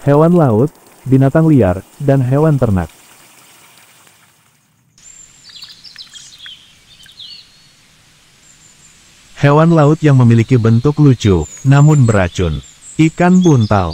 hewan laut, binatang liar, dan hewan ternak. Hewan laut yang memiliki bentuk lucu, namun beracun. Ikan buntal.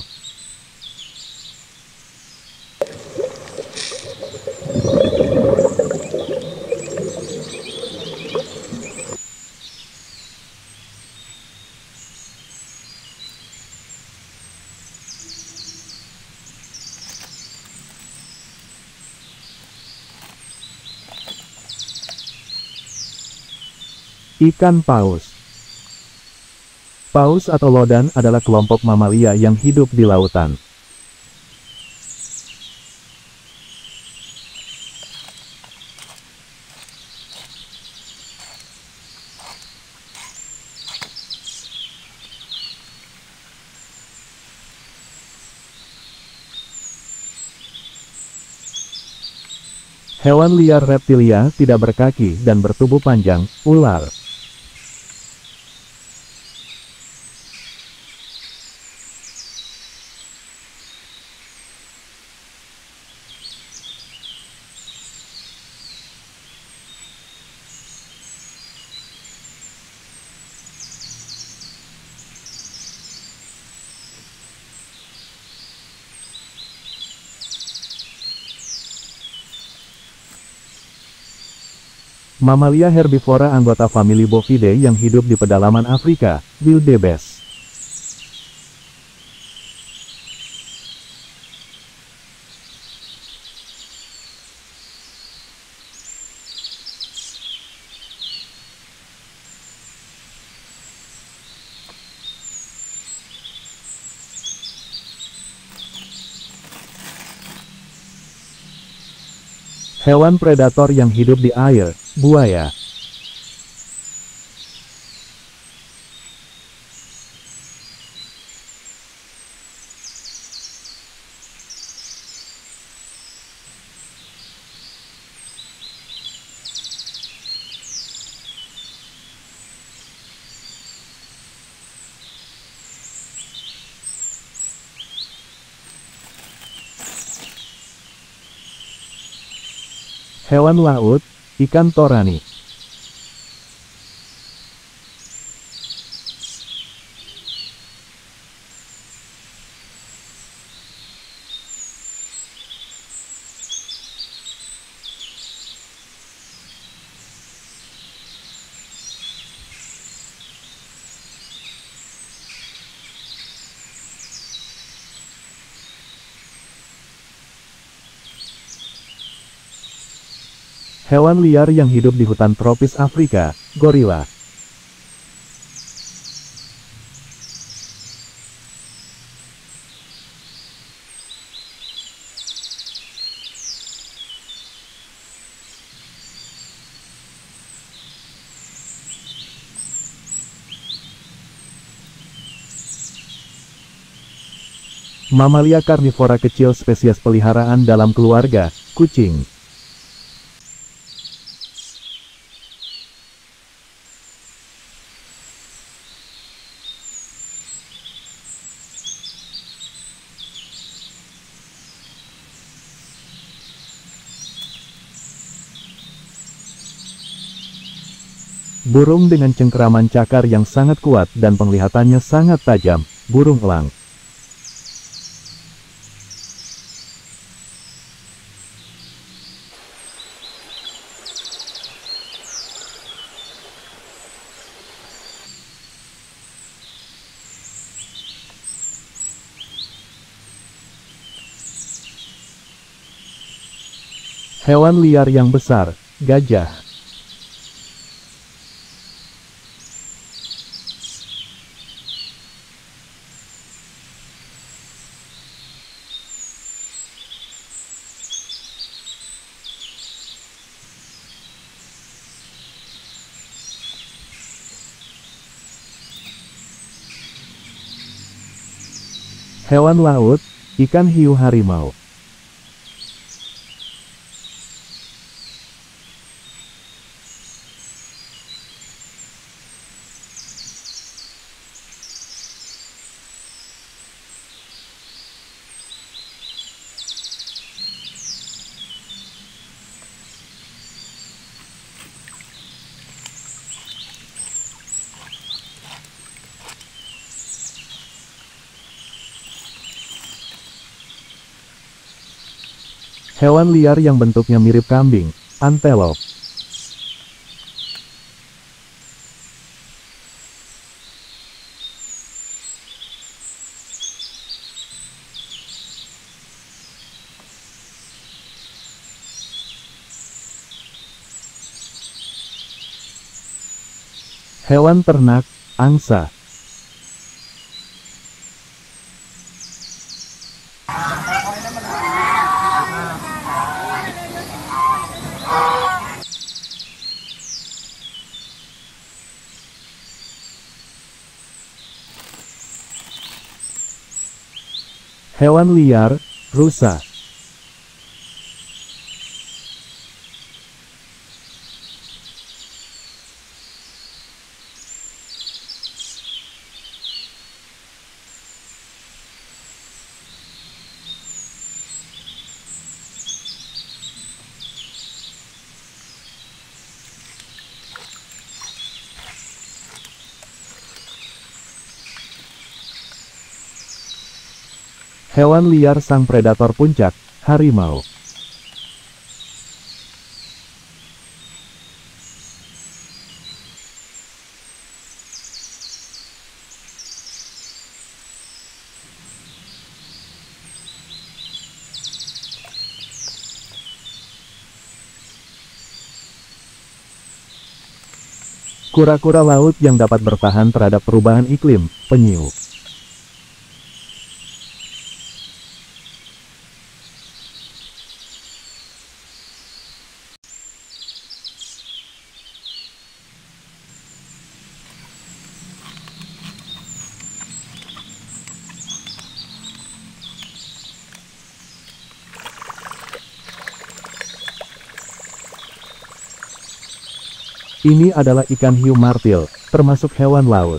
Ikan paus. Paus atau lodan adalah kelompok mamalia yang hidup di lautan. Hewan liar reptilia tidak berkaki dan bertubuh panjang, ular. Mamalia herbivora anggota famili Bovidae yang hidup di pedalaman Afrika, wildebeest. Hewan predator yang hidup di air, buaya. Hewan laut, ikan torani. Hewan liar yang hidup di hutan tropis Afrika, gorila. Mamalia karnivora kecil spesies peliharaan dalam keluarga, kucing. Burung dengan cengkeraman cakar yang sangat kuat dan penglihatannya sangat tajam, burung elang. Hewan liar yang besar, gajah. Hewan laut, ikan hiu harimau. Hewan liar yang bentuknya mirip kambing, antelop. Hewan ternak, angsa. Hewan liar, rusa. Hewan liar sang predator puncak, harimau. Kura-kura laut yang dapat bertahan terhadap perubahan iklim, penyu. Ini adalah ikan hiu martil, termasuk hewan laut.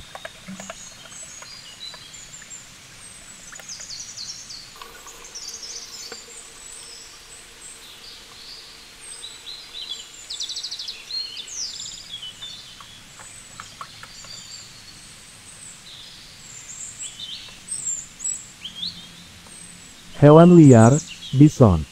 Hewan liar, bison.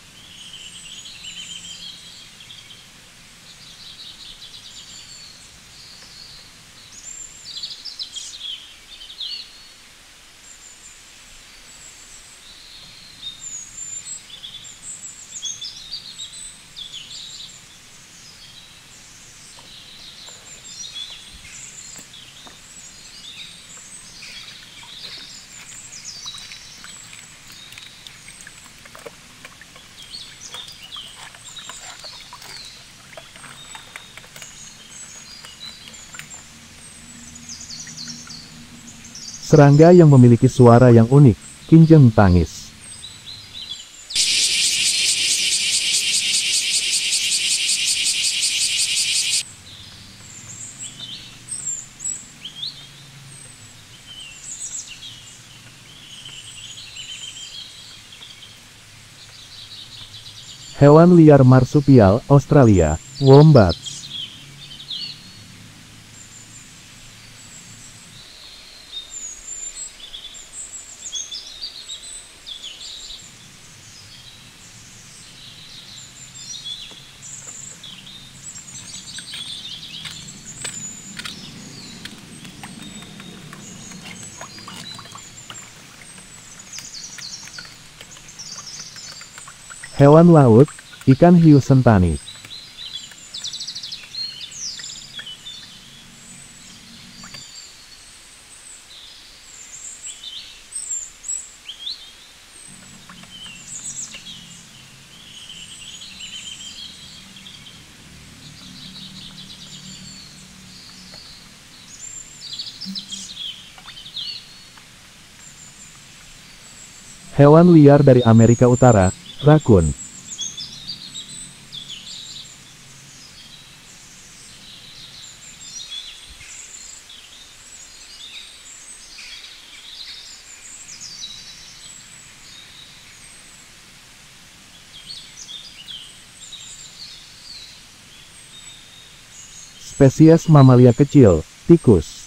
Serangga yang memiliki suara yang unik, kinjeng tangis. Hewan liar marsupial, Australia, wombat. Hewan laut, ikan hiu sentani. Hewan liar dari Amerika Utara, rakun. Spesies mamalia kecil, tikus.